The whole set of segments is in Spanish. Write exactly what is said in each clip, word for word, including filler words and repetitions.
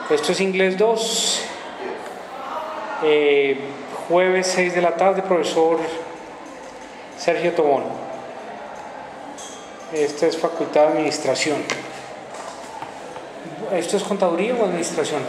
Esto es Inglés dos, eh, jueves seis de la tarde, profesor Sergio Tobón. Esta es Facultad de Administración. ¿Esto es Contaduría o Administración?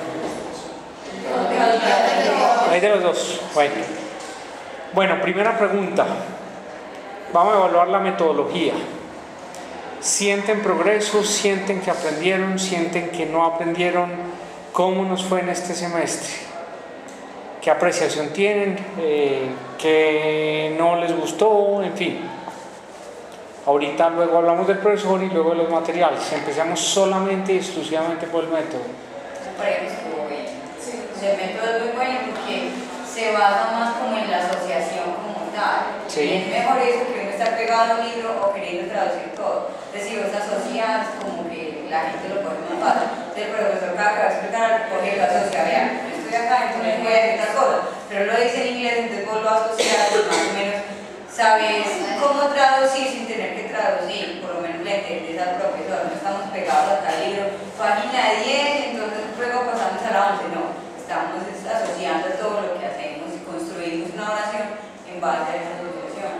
Hay de los dos. Bueno. Bueno, primera pregunta. Vamos a evaluar la metodología. ¿Sienten progreso? ¿Sienten que aprendieron? ¿Sienten que no aprendieron? ¿Cómo nos fue en este semestre? ¿Qué apreciación tienen? Eh, ¿Qué no les gustó? En fin. Ahorita luego hablamos del profesor y luego de los materiales. Empezamos solamente y exclusivamente por el método. Para mí estuvo bien. Sí. O sea, el método es muy bueno porque se basa más como en la asociación como tal. Sí. Y es mejor eso que uno estar pegado a un libro o queriendo traducir todo. Es decir, vos asocias como que la gente lo coge más fácil. Entonces el profesor cada que va a explicar, coge y lo asocia. Vean, yo estoy acá, entonces voy a decir otra cosa. Pero lo dice en inglés, entonces vos lo asocias y más o menos sabes cómo traducir sin tener que traducir. Por lo menos le entiendes al profesor. No estamos pegados acá al libro, página diez, entonces luego pasamos a la once. No, estamos asociando todo lo que hacemos y construimos una oración en base a esa asociación.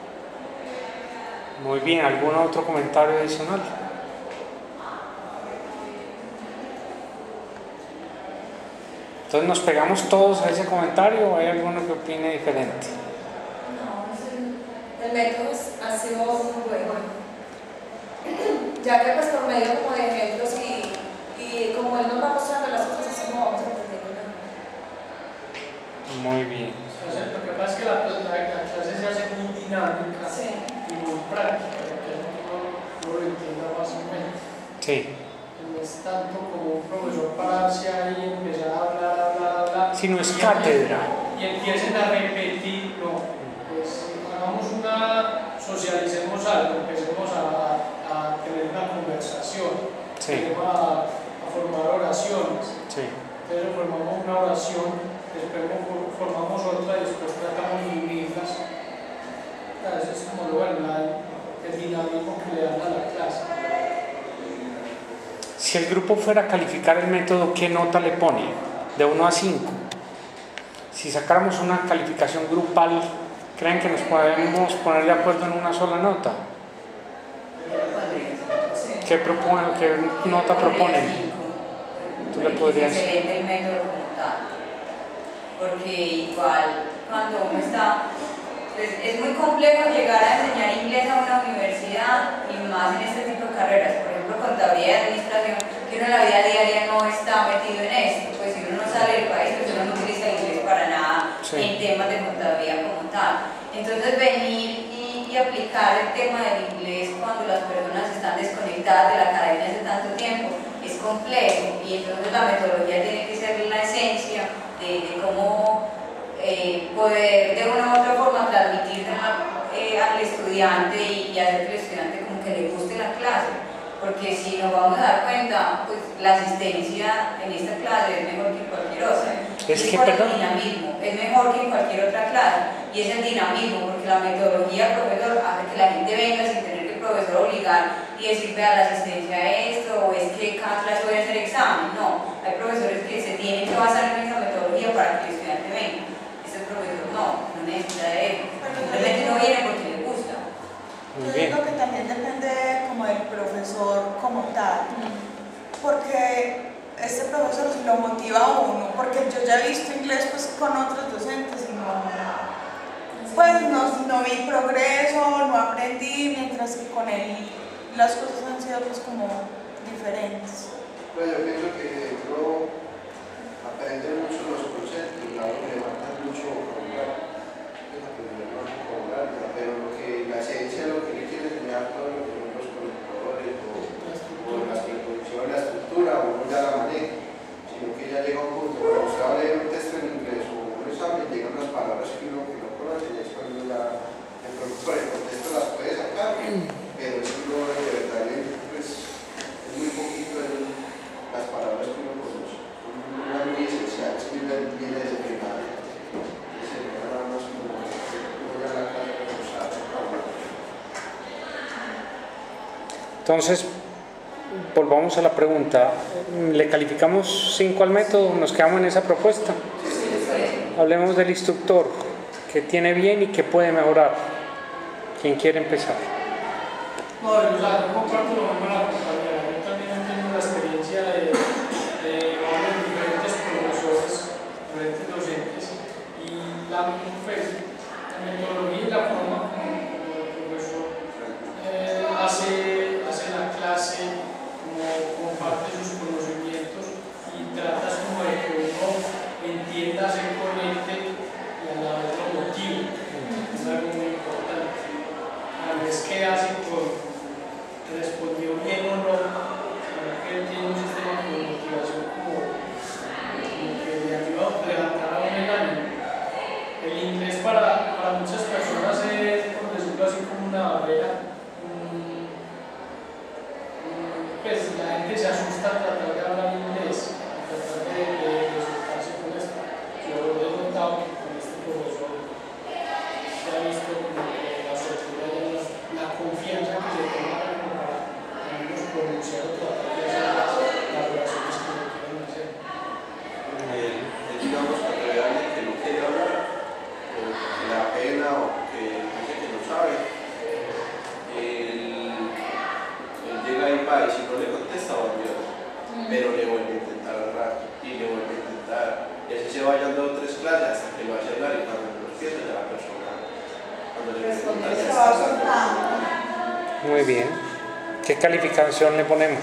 Muy bien, ¿algún otro comentario adicional? Entonces, ¿nos pegamos todos a ese comentario o hay alguno que opine diferente? No, el método ha sido muy bueno, ya que pues por medio como de ejemplos y, y como él nos va mostrando las cosas, así como vamos a aprender. Muy bien. O sea, lo que pasa es que la, la, la clase se hace muy dinámica, sí, y muy práctica, para que uno lo entienda más o menos. Sí. No es tanto como un profesor pararse ahí y empezar a hablar, hablar, hablar. Si no es cátedra. Y empiecen a repetir, no. Pues hagamos una, socialicemos algo, empecemos a, a tener una conversación, Sí. empecemos a, a formar oraciones. Sí. Entonces formamos una oración, después formamos otra y después tratamos de unirlas. Eso es como lo bueno, el dinamismo que le dan a la clase. Si el grupo fuera a calificar el método, ¿qué nota le pone? De uno a cinco. Si sacáramos una calificación grupal, ¿creen que nos podemos poner de acuerdo en una sola nota? ¿Qué, propone, qué nota proponen? ¿Tú le podrías? Es excelente el método como tal. Porque igual, cuando uno está... Pues, es muy complejo llegar a enseñar inglés a una universidad y más en este tipo de carreras, por ejemplo contaduría y administración, que uno en la vida diaria no está metido en esto, pues si uno no sale del país, pues uno no utiliza el inglés para nada, sí, en temas de contaduría como tal. Entonces venir y, y aplicar el tema del inglés cuando las personas están desconectadas de la academia hace tanto tiempo es complejo, y entonces la metodología tiene que ser la esencia de, de cómo Eh, poder de una u otra forma transmitir eh, al estudiante y, y hacer que el estudiante como que le guste la clase, porque si nos vamos a dar cuenta, pues la asistencia en esta clase es mejor que en cualquier otra, es y que por perdón. el dinamismo, es mejor que en cualquier otra clase, y es el dinamismo, porque la metodología, profesor, hace que la gente venga sin tener que el profesor obligar y decir, vea, la asistencia es esto, o es que cada clase voy a hacer examen. No, hay profesores que se tienen que basar en esa metodología para que el estudiante venga. Profesor no, no necesita de él, simplemente no viene porque le gusta. Yo digo que también depende como del profesor como tal, porque este profesor lo motiva a uno, porque yo ya he visto inglés pues con otros docentes y no, pues no, no vi progreso, no aprendí, mientras que con él las cosas han sido pues como diferentes. Pues yo pienso que yo aprende mucho los conceptos, claro que le falta mucho vocabulario, pero lo que la esencia, lo que le quiere enseñar, todo lo que son los conectores o, o la preposición, la estructura, uno ya la maneja, sino que ya llega un punto, cuando usted va a leer un texto en inglés o un examen, llegan unas palabras que uno que no conoce, y es cuando ya, de pronto por el contexto las puede sacar, pero eso no de verdad pues, es muy poquito de las palabras que uno conoce. Una muy esencial, es que viene desde primaria, se ve nada más como voy a la casa de usar. Entonces, volvamos a la pregunta. ¿Le calificamos cinco al método? ¿Nos quedamos en esa propuesta? Hablemos del instructor, que tiene bien y que puede mejorar. ¿Quién quiere empezar? No, yo la comparto lo mismo la compañera. Yo también tengo la experiencia de, de varios diferentes profesores, diferentes docentes, y la, pues, la metodología y la forma como el profesor eh, hace, hace la clase, como comparte sus conocimientos y tratas como de que uno entienda, se conecte y a la vez lo motive. Es algo muy importante. A veces que hace por respondió bien o no, que él tiene un sistema de motivación como, como que le ayuda a levantar a uno el ánimo. El inglés para, para muchas personas es, por decirlo así, como una barrera. Um, um, pues la gente se asusta al tratar de hablar inglés, al tratar de, de, de soltarse con esto. Yo he notado que con este profesor se ha visto como que la soltura y la, la confianza que se toma pronunciar o tratar de hacer las oraciones que se quieren hacer. Eh, digamos, cuando hay alguien que no quiere hablar, o que le da pena, o que dice que no sabe, él, él llega y va, y si no le contesta, volvió, pero le vuelve a intentar al rato, y le vuelve a intentar, y así se vayan dos o tres clases hasta que lo vaya a hablar, y cuando lo empieza ya la persona, cuando le pregunta, ya está hablando. Muy bien. ¿Qué calificación le ponemos?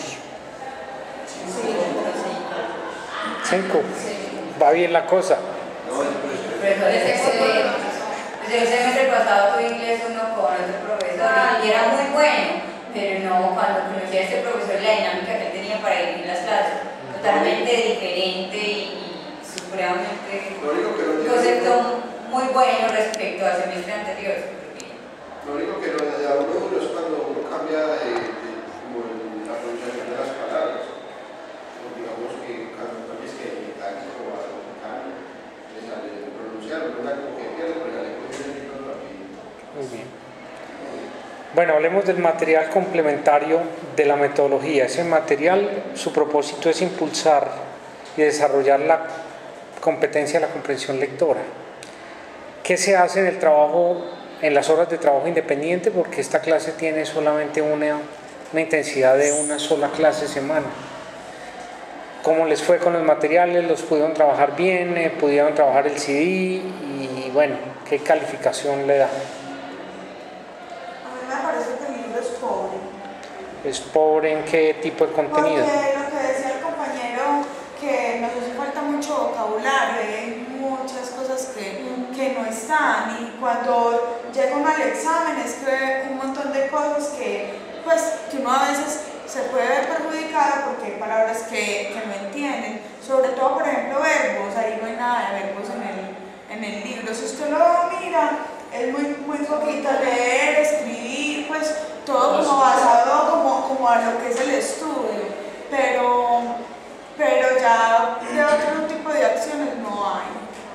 Cinco. Va bien la cosa. No, el profesor. Profesor es excelente. Desde el semestre pasado tuve inglés uno con otro profesor y era muy bueno, pero no, cuando conocí a este profesor la dinámica que él tenía para dirigir las clases, totalmente diferente y supremamente Lo único que no un tiene- concepto muy bueno respecto al semestre anterior. Lo único que nos da uno duro es cuando uno cambia de, de como el- la pronunciación de las palabras. O digamos que cuando cambies que de táctico a mexicano, le sale de pronunciar, uno da como que pierde, pero ya le puede decir rápido. Muy bien. Bueno, hablemos del material complementario de la metodología. Ese material, su propósito es impulsar y desarrollar la competencia de la comprensión lectora. ¿Qué se hace en el trabajo, en las horas de trabajo independiente? Porque esta clase tiene solamente una, una intensidad de una sola clase semana. ¿Cómo les fue con los materiales? ¿Los pudieron trabajar bien? Eh, ¿Pudieron trabajar el C D? Y bueno, ¿qué calificación le da? A mí me parece que el libro es pobre. ¿Es pobre en qué tipo de contenido? Porque lo que decía el compañero, que nos hace falta mucho vocabulario, hay muchas cosas que, que no están, y cuando llega uno al examen escribe un montón de cosas que, pues, que uno a veces se puede ver perjudicado porque hay palabras que, que no entienden, sobre todo por ejemplo verbos, ahí no hay nada de verbos en el, en el libro. Si usted lo mira, es muy, muy poquito leer, escribir, pues todo como basado como, como a lo que es el estudio, pero, pero ya de otro tipo de acciones no hay.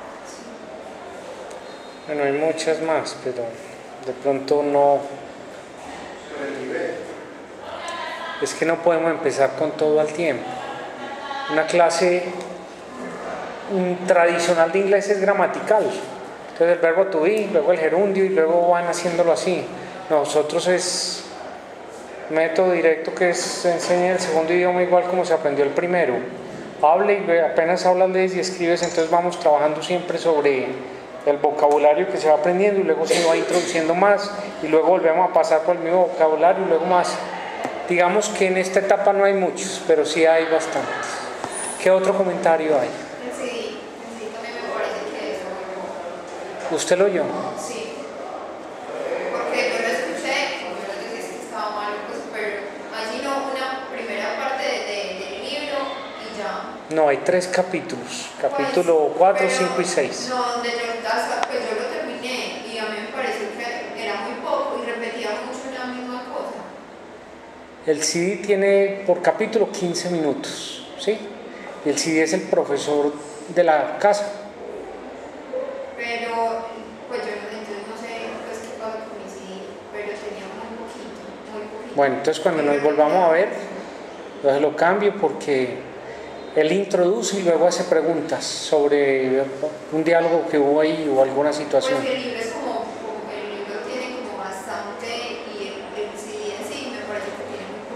Bueno, hay muchas más, pero de pronto no. Sobre el nivel. Es que no podemos empezar con todo al tiempo. Una clase un tradicional de inglés es gramatical. Entonces el verbo to be, luego el gerundio y luego van haciéndolo así. Nosotros es método directo, que es se enseña el segundo idioma igual como se aprendió el primero. Hable y ve, apenas hablas, lees y escribes, entonces vamos trabajando siempre sobre el vocabulario que se va aprendiendo y luego se va introduciendo más y luego volvemos a pasar por el mismo vocabulario y luego más. Digamos que en esta etapa no hay muchos, pero sí hay bastantes. ¿Qué otro comentario hay? Sí, sí, también me parece que eso muy bueno. ¿Usted lo oyó? Sí, porque yo lo escuché, como yo les decía que estaba mal, pues, pero allí no una primera parte de, de, del libro y ya. No, hay tres capítulos, capítulo cuatro, cinco y seis. No, donde yo, hasta, pues yo lo terminé y a mí me pareció que era muy poco y repetía mucho la misma cosa. El C D tiene por capítulo quince minutos, ¿sí? Y el C D es el profesor de la casa. Pero, pues yo entonces no sé pues, qué pasa con mi C D, pero tenía muy poquito, muy poquito. Bueno, entonces cuando nos volvamos a ver, Entonces lo cambio porque él introduce y luego hace preguntas sobre un diálogo que hubo ahí o alguna situación. Porque el libro es como, como que el libro tiene como bastante y el, el C D en sí me parece que tiene muy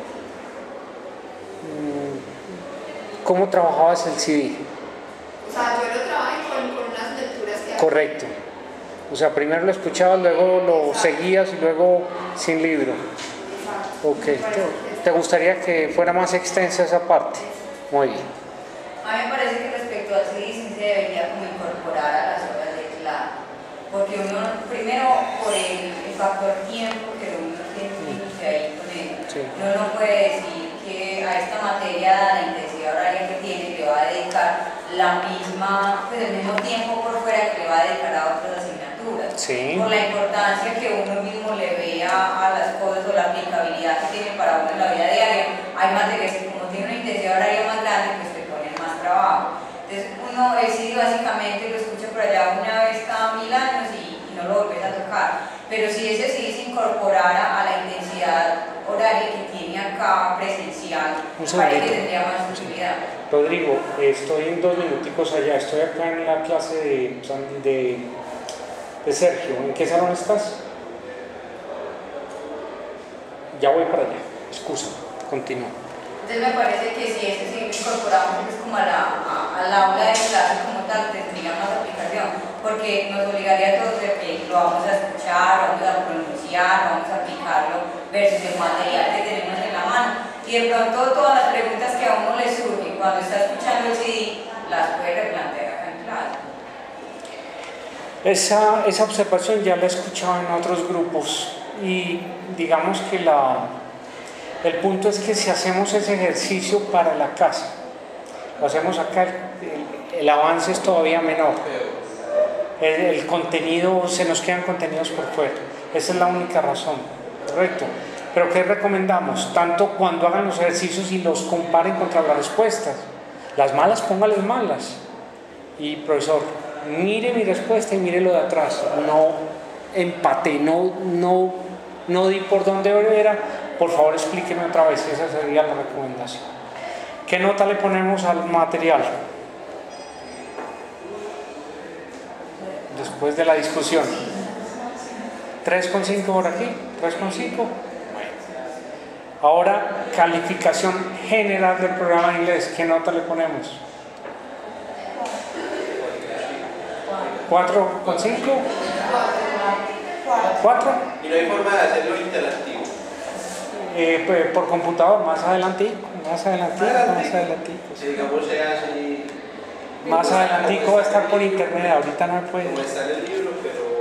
poquito. ¿Cómo trabajabas el C D? O sea, yo lo trabajé con, con unas lecturas que Correcto. O sea, primero lo escuchabas, luego lo Exacto. seguías y luego sin libro. Exacto. Ok. ¿Te, te gustaría que fuera más extensa esa parte? Muy bien. A mí me parece que respecto al C D sí se debería como incorporar a las horas de clase, porque uno, primero por el, el factor tiempo que uno tiene que ahí con él, Sí. uno no puede decir que a esta materia, la intensidad horaria que tiene, le va a dedicar la misma, pues el mismo tiempo por fuera que le va a dedicar a otras asignaturas. Sí. Por la importancia que uno mismo le vea a las cosas o la aplicabilidad que tiene para uno en la vida diaria, hay materias que como tiene una intensidad horaria más grande, pues te ponen más trabajo. Entonces uno el C D básicamente lo escucha por allá una vez cada mil años y, y no lo volvés a tocar. Pero si ese C D se incorporara a la intensidad horaria que tiene acá presencial, Un parece que segundito. tendría más utilidad. Rodrigo, estoy en dos minuticos allá, estoy acá en la clase de, de, de Sergio. ¿En qué salón estás? Ya voy para allá, excusa, continúa. Entonces me parece que si ese sí lo incorporamos pues, como a la, a, al aula de clase como tal, tendría más aplicación, porque nos obligaría a todos de que lo vamos a escuchar, vamos a pronunciar, vamos a aplicarlo versus el material que tenemos en la mano. Y de pronto todas las preguntas que a uno le surgen cuando está escuchando el C D, las puede replantear acá en clase. Esa, esa observación ya la he escuchado en otros grupos y digamos que la, el punto es que si hacemos ese ejercicio para la casa, lo hacemos acá, el, el avance es todavía menor. El, el contenido, se nos quedan contenidos por fuera. Esa es la única razón, ¿correcto? Pero ¿qué recomendamos? Tanto cuando hagan los ejercicios y los comparen contra las respuestas. Las malas, póngales malas. Y profesor, mire mi respuesta y mire lo de atrás. No empate, no, no, no di por dónde era. Por favor, explíqueme otra vez. Esa sería la recomendación. ¿Qué nota le ponemos al material? Después de la discusión. tres coma cinco por aquí, tres coma cinco. Ahora, calificación general del programa de inglés. ¿Qué nota le ponemos? ¿cuatro coma cinco? ¿cuatro? Y no hay forma de hacerlo interactivo. Eh, pues, por computador, más adelantico, más adelantico, más adelantico. Si digamos sea así. Más adelantico va a estar por internet, ahorita no me puede. Como está en el libro, pero